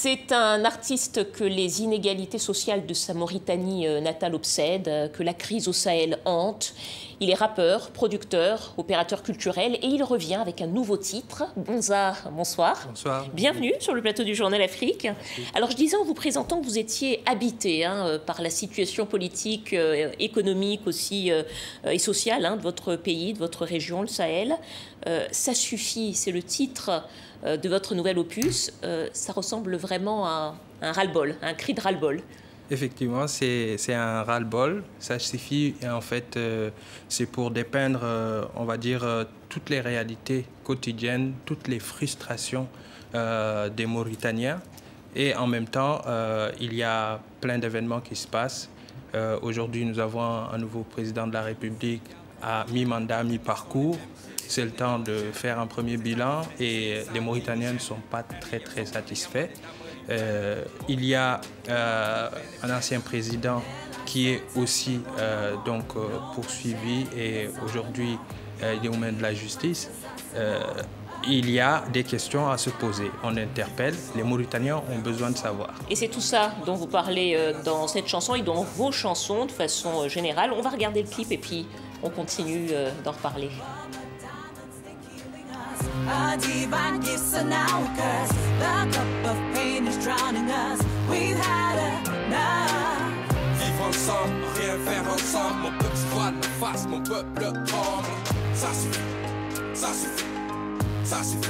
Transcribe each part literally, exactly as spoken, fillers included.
C'est un artiste que les inégalités sociales de sa Mauritanie natale obsèdent, que la crise au Sahel hante. Il est rappeur, producteur, opérateur culturel et il revient avec un nouveau titre. Bonza, bonsoir. Bonsoir. Bienvenue sur le plateau du Journal Afrique. Merci. Alors je disais en vous présentant que vous étiez habité hein, par la situation politique, euh, économique aussi euh, et sociale hein, de votre pays, de votre région, le Sahel. Euh, ça suffit, c'est le titre euh, de votre nouvel opus. Euh, ça ressemble vraiment à un ras-le-bol, un cri de ras-le-bol. Effectivement, c'est un ras-le-bol. Ça suffit, et en fait, euh, c'est pour dépeindre, euh, on va dire, euh, toutes les réalités quotidiennes, toutes les frustrations euh, des Mauritaniens. Et en même temps, euh, il y a plein d'événements qui se passent. Euh, Aujourd'hui, nous avons un nouveau président de la République à mi-mandat, mi-parcours. C'est le temps de faire un premier bilan et les Mauritaniens ne sont pas très, très satisfaits. Euh, il y a euh, un ancien président qui est aussi euh, donc, euh, poursuivi et aujourd'hui euh, il est aux mains de la justice. Euh, il y a des questions à se poser. On interpelle, les Mauritaniens ont besoin de savoir. Et c'est tout ça dont vous parlez euh, dans cette chanson et dans vos chansons de façon euh, générale. On va regarder le clip et puis on continue euh, d'en reparler. A divine gift, so now we curse. The cup of pain is drowning us. We've had enough. Vivre ensemble, rien faire ensemble. Mon peuple se voile la face, mon peuple tremble. Ça suffit, ça suffit, ça suffit,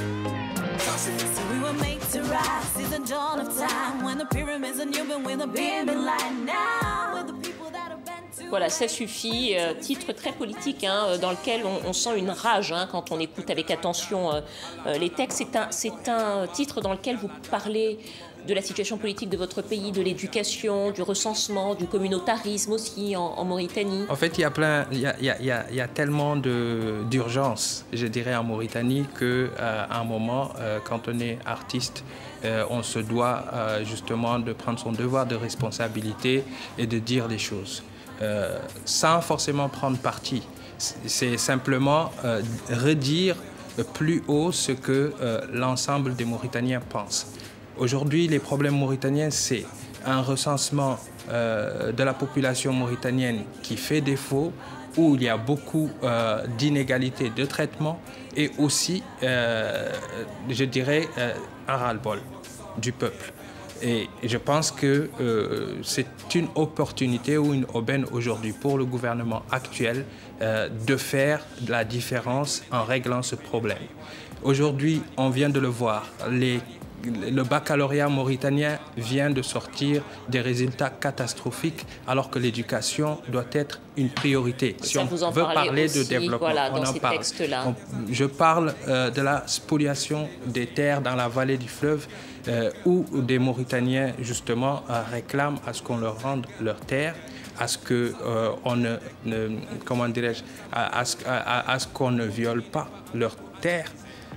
ça suffit. So we were made to rise. Since the dawn of time, when the pyramids are new, but with the beaming light now, with the people that are bent to. Voilà, ça suffit. Euh, titre très politique, hein, dans lequel on, on sent une rage hein, quand on écoute avec attention euh, euh, les textes. C'est un, c'est un titre dans lequel vous parlez de la situation politique de votre pays, de l'éducation, du recensement, du communautarisme aussi en, en Mauritanie. En fait, il y a plein, il y a, il y a, il y a tellement d'urgence, je dirais, en Mauritanie qu'à euh, un moment, euh, quand on est artiste, euh, on se doit euh, justement de prendre son devoir de responsabilité et de dire les choses. Euh, sans forcément prendre parti. C'est simplement euh, redire plus haut ce que euh, l'ensemble des Mauritaniens pensent. Aujourd'hui, les problèmes mauritaniens, c'est un recensement euh, de la population mauritanienne qui fait défaut, où il y a beaucoup euh, d'inégalités de traitement et aussi, euh, je dirais, euh, un ras-le-bol du peuple. Et je pense que euh, c'est une opportunité ou une aubaine aujourd'hui pour le gouvernement actuel euh, de faire de la différence en réglant ce problème. Aujourd'hui, on vient de le voir, les, le baccalauréat mauritanien vient de sortir des résultats catastrophiques alors que l'éducation doit être une priorité. Et si on veut parler aussi, de développement, voilà, on dans en ces parle. textes-là. On, je parle euh, de la spoliation des terres dans la vallée du fleuve euh, où des Mauritaniens justement euh, réclament à ce qu'on leur rende leurs terres, à ce que euh, on ne, ne comment dirais-je, à, à, à, à ce qu'on ne viole pas leurs terres.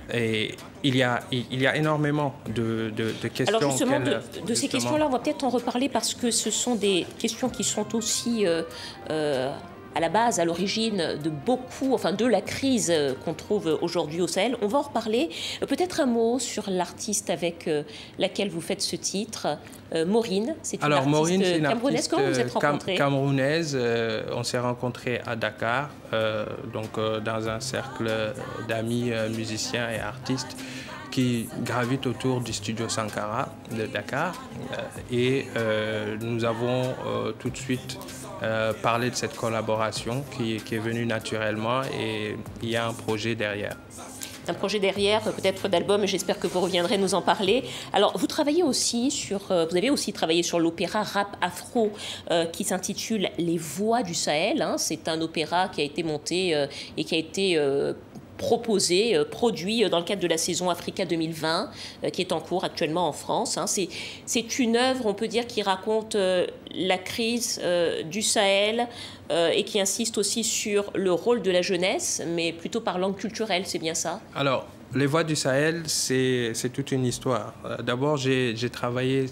Et il y a, il y a énormément de, de, de questions. Alors justement, de, de justement... ces questions-là, on va peut-être en reparler parce que ce sont des questions qui sont aussi euh, euh, à la base, à l'origine de beaucoup, enfin de la crise qu'on trouve aujourd'hui au Sahel. On va en reparler. Peut-être un mot sur l'artiste avec euh, laquelle vous faites ce titre. Euh, Maureen, c'est une Alors, artiste Maureen, c'est une camerounaise. artiste Comment vous êtes rencontrés? cam camerounaise. Euh, on s'est rencontrés à Dakar, euh, donc euh, dans un cercle d'amis euh, musiciens et artistes qui gravitent autour du studio Sankara de Dakar. Euh, et euh, nous avons euh, tout de suite euh, parlé de cette collaboration qui, qui est venue naturellement et il y a un projet derrière. Un projet derrière, peut-être d'album, et j'espère que vous reviendrez nous en parler. Alors, vous travaillez aussi sur, vous avez aussi travaillé sur l'opéra rap afro euh, qui s'intitule Les Voix du Sahel. Hein. C'est un opéra qui a été monté euh, et qui a été euh, proposé, euh, produit dans le cadre de la saison Africa deux mille vingt, euh, qui est en cours actuellement en France. Hein. C'est une œuvre, on peut dire, qui raconte euh, la crise euh, du Sahel euh, et qui insiste aussi sur le rôle de la jeunesse, mais plutôt par langue culturelle, c'est bien ça? Alors, les Voix du Sahel, c'est toute une histoire. D'abord, j'ai travaillé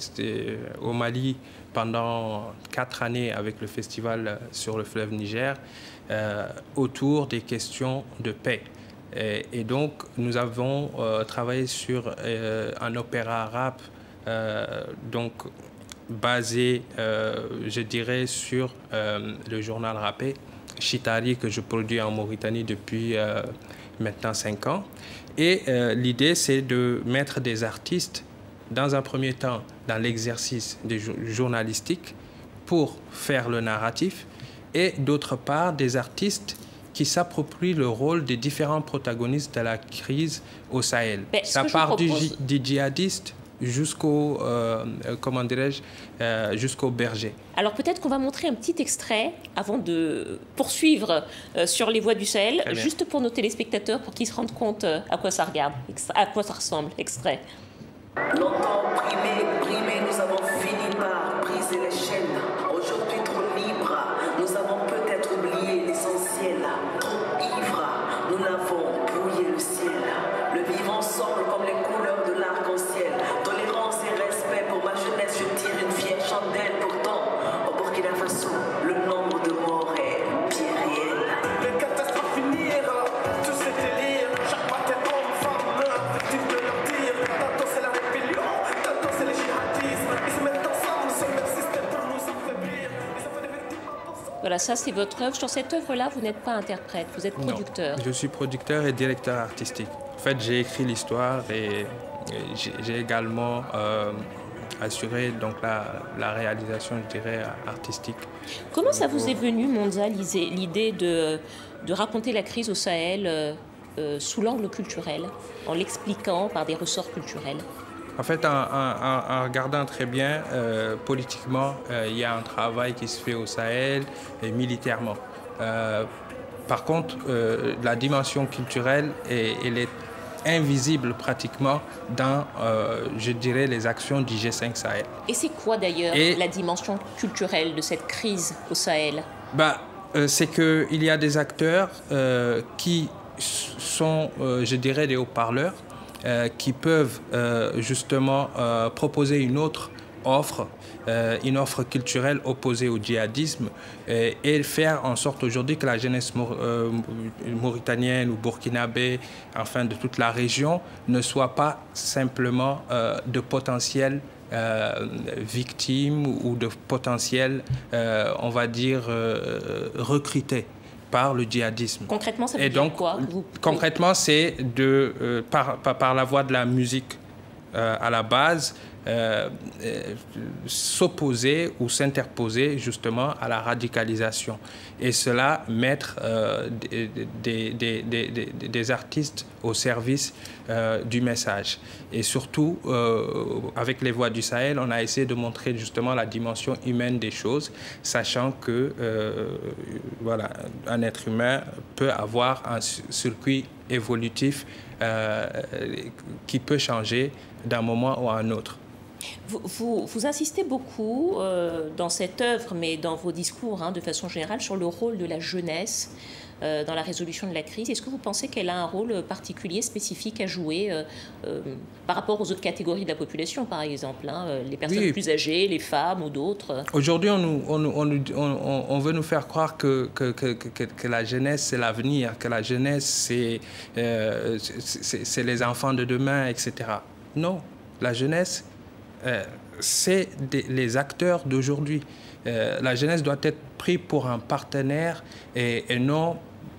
au Mali pendant quatre années avec le festival sur le fleuve Niger euh, autour des questions de paix. Et, et donc, nous avons euh, travaillé sur euh, un opéra rap euh, donc basé, euh, je dirais, sur euh, le journal rappé Chitari que je produis en Mauritanie depuis euh, maintenant cinq ans. Et euh, l'idée, c'est de mettre des artistes, dans un premier temps, dans l'exercice du journalistique pour faire le narratif, et d'autre part, des artistes qui s'approprient le rôle des différents protagonistes de la crise au Sahel. Mais Ça part propose... du, du djihadiste jusqu'au, euh, comment dirais-je, euh, jusqu'au berger. Alors peut-être qu'on va montrer un petit extrait avant de poursuivre euh, sur les voies du Sahel, juste pour nos téléspectateurs, pour qu'ils se rendent compte euh, à quoi ça regarde, à quoi ça ressemble. Extrait. Longtemps brimés, brimés, nous avons fini par briser les chaînes. Aujourd'hui trop libres, nous avons peut-être oublié l'essentiel. Trop ivres, nous l'avons brouillé le ciel. Le vivre ensemble comme les couleurs de l'arc-en-ciel. Tolérance et respect pour ma jeunesse, je tire une fière chandelle. Pourtant, au Burkina Faso, le nombre de morts est bien réel. Les catastrophes finirent, tout c'est délire. Chaque matin, homme, femme, meurt, victime de leur tir. Tantôt c'est la rébellion, tantôt c'est les djihadistes. Ils se mettent ensemble sur le système pour nous affaiblir. Ils ont fait des victimes impossibles. Voilà, ça c'est votre œuvre. Sur cette œuvre-là, vous n'êtes pas interprète, vous êtes producteur. Non, je suis producteur et directeur artistique. En fait, j'ai écrit l'histoire et j'ai également euh, assuré donc, la, la réalisation, je dirais, artistique. Comment ça vous est venu, Monza, l'idée de, de raconter la crise au Sahel euh, euh, sous l'angle culturel, en l'expliquant par des ressorts culturels? En fait, en, en, en regardant très bien, euh, politiquement, euh, il y a un travail qui se fait au Sahel et militairement. Euh, par contre, euh, la dimension culturelle, est, elle est invisible pratiquement dans, euh, je dirais, les actions du G cinq Sahel. Et c'est quoi d'ailleurs Et, la dimension culturelle de cette crise au Sahel? bah, euh, C'est qu'il y a des acteurs euh, qui sont, euh, je dirais, des haut-parleurs, euh, qui peuvent euh, justement euh, proposer une autre offre, euh, une offre culturelle opposée au djihadisme euh, et faire en sorte aujourd'hui que la jeunesse maur euh, mauritanienne ou burkinabé, enfin de toute la région, ne soit pas simplement euh, de potentiels euh, victimes ou de potentiels, euh, on va dire, euh, recrutés par le djihadisme. Concrètement, ça veut et dire donc, quoi vous... Concrètement, c'est de, euh, par, par, par la voie de la musique euh, à la base, Euh, euh, s'opposer ou s'interposer justement à la radicalisation et cela mettre euh, des, des, des, des, des artistes au service euh, du message. Et surtout, euh, avec les Voix du Sahel, on a essayé de montrer justement la dimension humaine des choses, sachant que euh, voilà, un être humain peut avoir un circuit évolutif euh, qui peut changer d'un moment ou à un autre. Vous, vous, vous insistez beaucoup euh, dans cette œuvre, mais dans vos discours, hein, de façon générale, sur le rôle de la jeunesse euh, dans la résolution de la crise. Est-ce que vous pensez qu'elle a un rôle particulier, spécifique à jouer euh, euh, par rapport aux autres catégories de la population, par exemple, hein, les personnes oui. plus âgées, les femmes ou d'autres? Aujourd'hui, on, on, on, on, on veut nous faire croire que, que, que, que, que la jeunesse, c'est l'avenir, que la jeunesse, c'est euh, les enfants de demain, et cetera. Non, la jeunesse, Euh, c'est les acteurs d'aujourd'hui. Euh, la jeunesse doit être prise pour un partenaire et, et non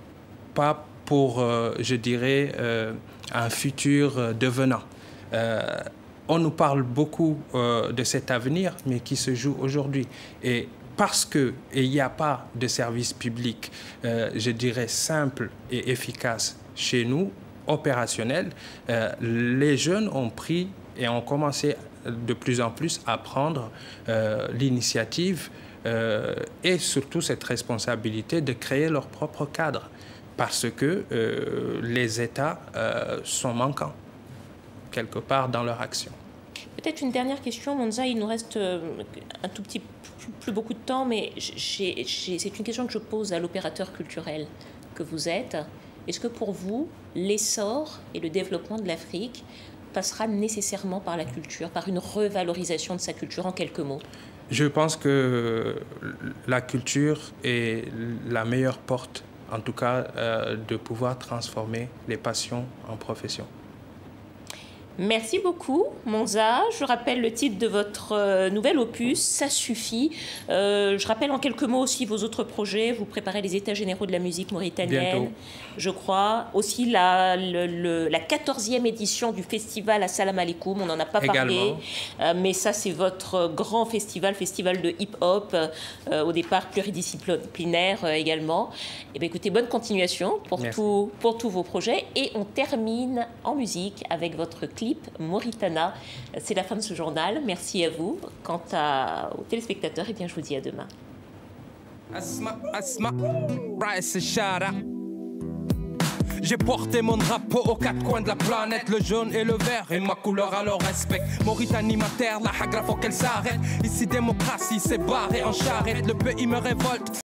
pas pour, euh, je dirais, euh, un futur euh, devenant. Euh, on nous parle beaucoup euh, de cet avenir, mais qui se joue aujourd'hui. Et parce qu'il n'y a pas de service public, euh, je dirais, simple et efficace chez nous, opérationnel, euh, les jeunes ont pris et ont commencé de plus en plus à prendre euh, l'initiative euh, et surtout cette responsabilité de créer leur propre cadre parce que euh, les États euh, sont manquants quelque part dans leur action. Peut-être une dernière question, Monza, il nous reste un tout petit plus, plus beaucoup de temps, mais c'est une question que je pose à l'opérateur culturel que vous êtes. Est-ce que pour vous, l'essor et le développement de l'Afrique passera nécessairement par la culture, par une revalorisation de sa culture, en quelques mots? Je pense que la culture est la meilleure porte, en tout cas, euh, de pouvoir transformer les passions en profession. Merci beaucoup, Monza. Je rappelle le titre de votre euh, nouvel opus, Ça suffit. Euh, je rappelle en quelques mots aussi vos autres projets. Vous préparez les États généraux de la musique mauritanienne, bientôt, je crois. Aussi la, le, le, la quatorzième édition du festival Assalam Alaikum. On n'en a pas parlé. Également. Euh, mais ça, c'est votre grand festival, festival de hip-hop, euh, au départ pluridisciplinaire euh, également. Et bien, écoutez, bonne continuation pour, tout, pour tous vos projets. Et on termine en musique avec votre clip Mauritana. C'est la fin de ce journal. Merci à vous. Quant à, aux téléspectateurs, eh bien, je vous dis à demain. Asma, Asma, Bryce et Shara. J'ai porté mon drapeau aux quatre coins de la planète, le jaune et le vert, et ma couleur alors respecte. Mauritanie, ma terre, la hagra faut qu'elle s'arrête. Ici démocratie, c'est barré en charrette, le pays me révolte.